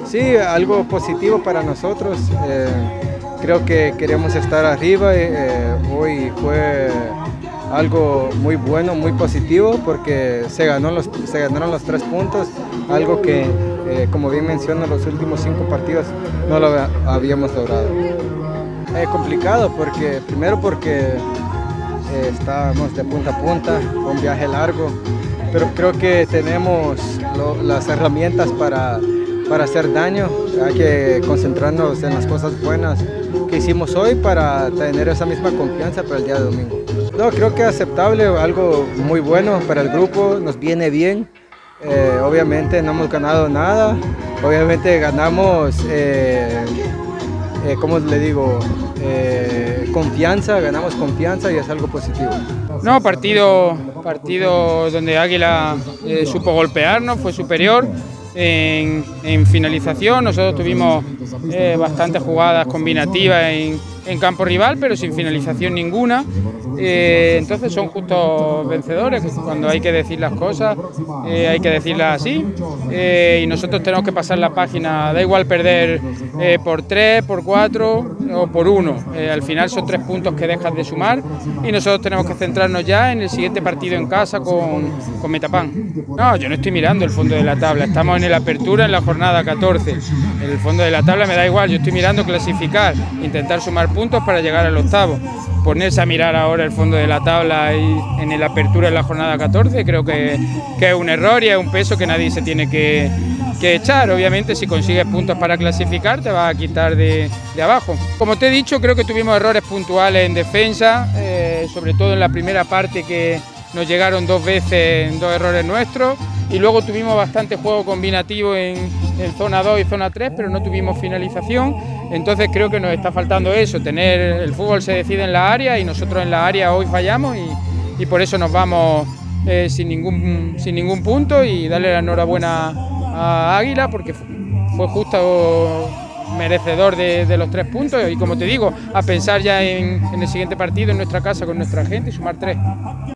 Sí, algo positivo para nosotros. Creo que queremos estar arriba. Hoy fue algo muy bueno, muy positivo, porque se ganaron los 3 puntos, algo que, como bien menciono, los últimos 5 partidos no lo habíamos logrado. Complicado, primero porque estábamos de punta a punta, un viaje largo, pero creo que tenemos las herramientas para hacer daño. Hay que concentrarnos en las cosas buenas que hicimos hoy para tener esa misma confianza para el día de domingo. No, creo que es aceptable, algo muy bueno para el grupo, nos viene bien. Obviamente no hemos ganado nada, obviamente ganamos, ¿cómo le digo? Ganamos confianza y es algo positivo. No, partido donde Águila supo golpearnos, fue superior. En finalización nosotros tuvimos bastantes jugadas combinativas en campo rival, pero sin finalización ninguna. Entonces son justos vencedores, cuando hay que decir las cosas hay que decirlas así, y nosotros tenemos que pasar la página, da igual perder por 3, por 4 o por 1, al final son 3 puntos que dejas de sumar y nosotros tenemos que centrarnos ya en el siguiente partido en casa con Metapán. No, yo no estoy mirando el fondo de la tabla, estamos en la apertura en la jornada 14, en el fondo de la tabla me da igual, yo estoy mirando clasificar, intentar sumar puntos para llegar al octavo. Ponerse a mirar ahora el fondo de la tabla y en la apertura en la jornada 14 creo que es un error y es un peso que nadie se tiene que echar. Obviamente si consigues puntos para clasificar te vas a quitar de abajo. Como te he dicho, creo que tuvimos errores puntuales en defensa, sobre todo en la primera parte, que nos llegaron 2 veces en 2 errores nuestros, y luego tuvimos bastante juego combinativo en zona 2 y zona 3, pero no tuvimos finalización. Entonces creo que nos está faltando eso, el fútbol se decide en la área y nosotros en la área hoy fallamos y por eso nos vamos sin ningún punto, y darle la enhorabuena a Águila porque fue justo merecedor de los 3 puntos, y como te digo, a pensar ya en el siguiente partido en nuestra casa con nuestra gente y sumar 3.